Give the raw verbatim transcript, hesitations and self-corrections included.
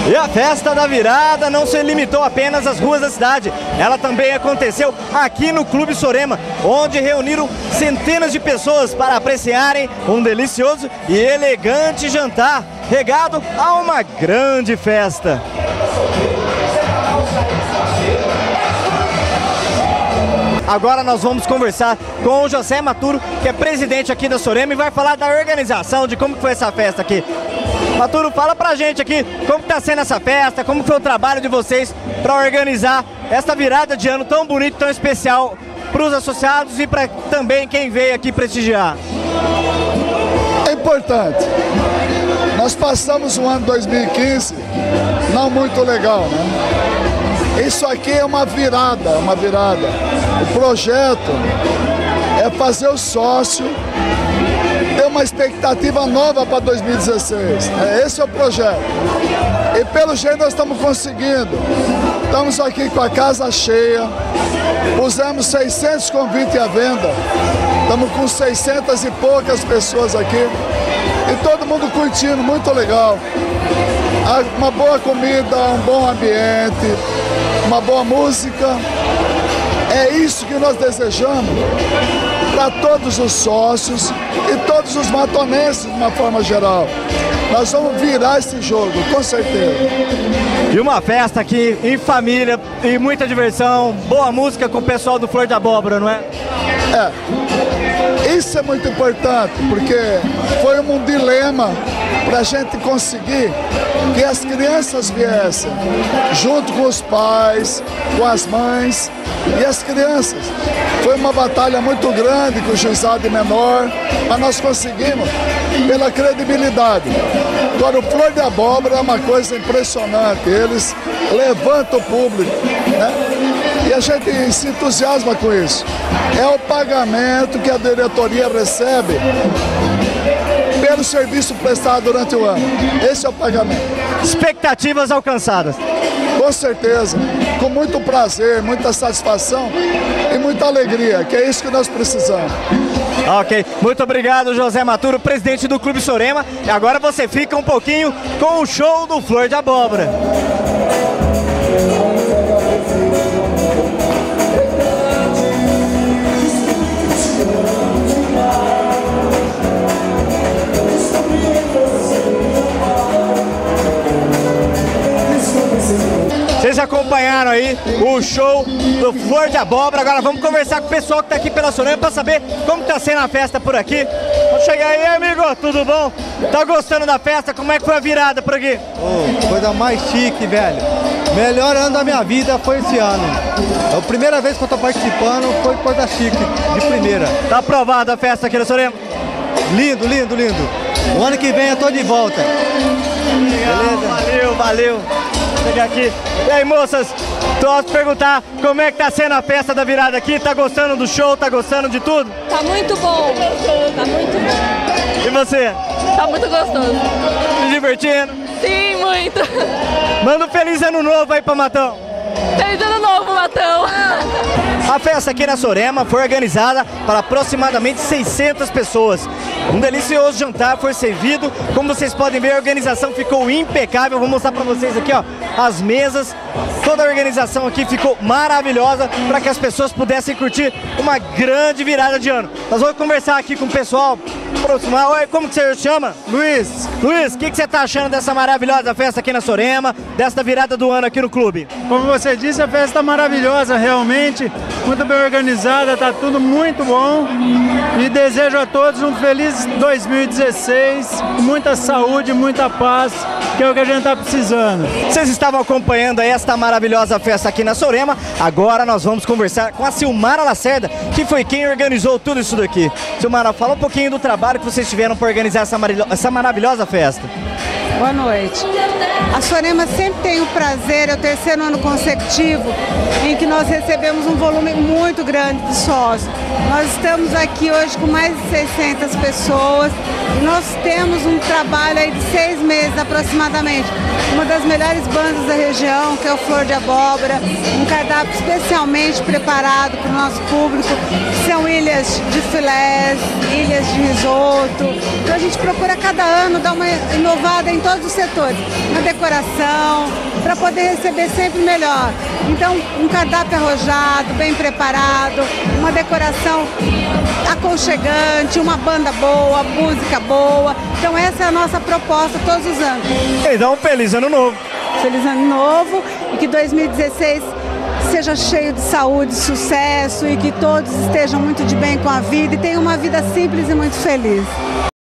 E a festa da virada não se limitou apenas às ruas da cidade. Ela também aconteceu aqui no Clube Sorema, onde reuniram centenas de pessoas para apreciarem um delicioso e elegante jantar, regado a uma grande festa. Agora nós vamos conversar com o José Maturo, que é presidente aqui da Sorema, e vai falar da organização, de como foi essa festa aqui. Maturo, fala pra gente aqui como está sendo essa festa, como foi o trabalho de vocês para organizar essa virada de ano tão bonita, tão especial para os associados e para também quem veio aqui prestigiar. É importante. Nós passamos o ano dois mil e quinze não muito legal, né? Isso aqui é uma virada, uma virada. O projeto é fazer o sócio ter uma expectativa nova para dois mil e dezesseis. É, esse é o projeto. E pelo jeito nós estamos conseguindo. Estamos aqui com a casa cheia. Pusemos seiscentos convites à venda. Estamos com seiscentas e poucas pessoas aqui. E todo mundo curtindo, muito legal. Uma boa comida, um bom ambiente, uma boa música. É isso que nós desejamos para todos os sócios e todos os matonenses de uma forma geral. Nós vamos virar esse jogo, com certeza. E uma festa aqui em família e muita diversão, boa música com o pessoal do Flor de Abóbora, não é? É. Isso é muito importante, porque foi um dilema para a gente conseguir que as crianças viessem junto com os pais, com as mães e as crianças. Foi uma batalha muito grande com o juizado menor, mas nós conseguimos pela credibilidade. Agora, o Flor de Abóbora é uma coisa impressionante, eles levantam o público, né? E a gente se entusiasma com isso. É o pagamento que a diretoria recebe pelo serviço prestado durante o ano. Esse é o pagamento. Expectativas alcançadas. Com certeza, com muito prazer, muita satisfação e muita alegria, que é isso que nós precisamos. Ok, muito obrigado, José Maturo, presidente do Clube Sorema. E agora você fica um pouquinho com o show do Flor de Abóbora. Vocês acompanharam aí o show do Flor de Abóbora. Agora vamos conversar com o pessoal que está aqui pela Sorema para saber como está sendo a festa por aqui. Vamos chegar aí, amigo, tudo bom? Tá gostando da festa? Como é que foi a virada por aqui? Oh, coisa mais chique, velho. Melhor ano da minha vida foi esse ano. É a primeira vez que eu tô participando, foi coisa chique, de primeira. Tá aprovada a festa aqui na Sorema? Lindo, lindo, lindo. O ano que vem eu tô de volta. Legal, valeu, valeu. Chegar aqui. E aí, moças, posso perguntar como é que tá sendo a festa da virada aqui? Tá gostando do show? Tá gostando de tudo? Tá muito bom. Tá muito bom. E você? Tá muito gostoso. Se divertindo? Sim, muito. Manda um feliz ano novo aí pra Matão. Feliz ano novo, Matão. A festa aqui na Sorema foi organizada para aproximadamente seiscentas pessoas. Um delicioso jantar foi servido. Como vocês podem ver, a organização ficou impecável. Vou mostrar para vocês aqui, ó, as mesas. Toda a organização aqui ficou maravilhosa para que as pessoas pudessem curtir uma grande virada de ano. Nós vamos conversar aqui com o pessoal. Aproximar. Oi, como que você chama? Luiz. Luiz, o que, que você tá achando dessa maravilhosa festa aqui na Sorema, desta virada do ano aqui no clube? Como você disse, a festa é maravilhosa, realmente, muito bem organizada, tá tudo muito bom. E desejo a todos um feliz dois mil e dezesseis, muita saúde, muita paz, que é o que a gente tá precisando. Vocês estavam acompanhando aí esta maravilhosa festa aqui na Sorema. Agora nós vamos conversar com a Silmara Lacerda, que foi quem organizou tudo isso daqui. Silmara, fala um pouquinho do trabalho que vocês tiveram para organizar essa, essa maravilhosa festa. Boa noite. A Sorema sempre tem o prazer, é o terceiro ano consecutivo, em que nós recebemos um volume muito grande de sócios. Nós estamos aqui hoje com mais de seiscentas pessoas e nós temos um trabalho aí de seis meses aproximadamente. Uma das melhores bandas da região, que é o Flor de Abóbora, um cardápio especialmente preparado para o nosso público, que são ilhas de filés, ilhas de risoto. Então a gente procura cada ano dar uma inovada em todas todos os setores, na decoração, para poder receber sempre melhor. Então, um cardápio arrojado, bem preparado, uma decoração aconchegante, uma banda boa, música boa. Então essa é a nossa proposta todos os anos. Então, feliz ano novo. Feliz ano novo e que dois mil e dezesseis seja cheio de saúde, sucesso e que todos estejam muito de bem com a vida e tenham uma vida simples e muito feliz.